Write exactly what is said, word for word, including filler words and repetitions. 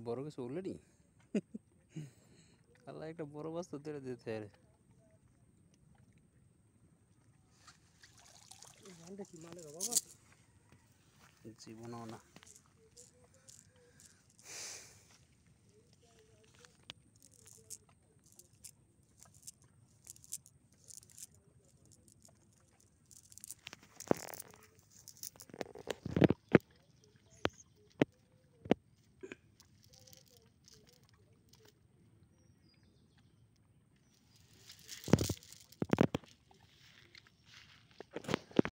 বড় কিছু অলরেডি আল্লাহ একটা বড় মাছ তো ধরে দিতে আরে জীবনও না